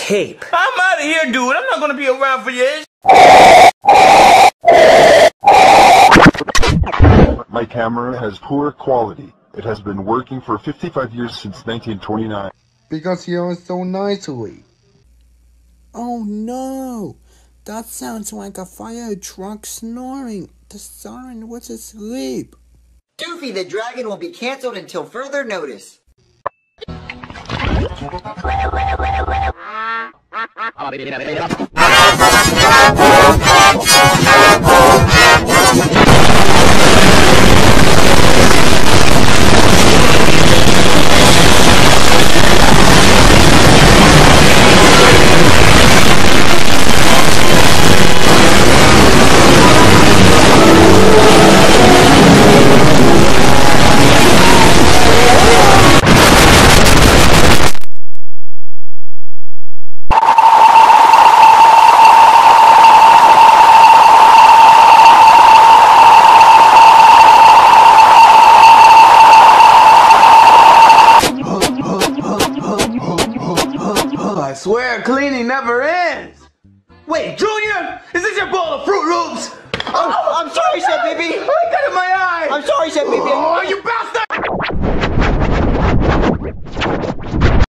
tape. I'm out of here, dude. I'm not gonna be around for this. My camera has poor quality. It has been working for 55 years since 1929. Because he was so nicely. Oh no! That sounds like a fire truck snoring. The siren was asleep. Doofy the Dragon will be cancelled until further notice. I swear cleaning never ends. Wait, Junior, is this your bowl of Fruit Loops? Oh, I'm sorry, Chef Baby. I got it in my eye. I'm sorry, Chef Baby. Oh, you bastard!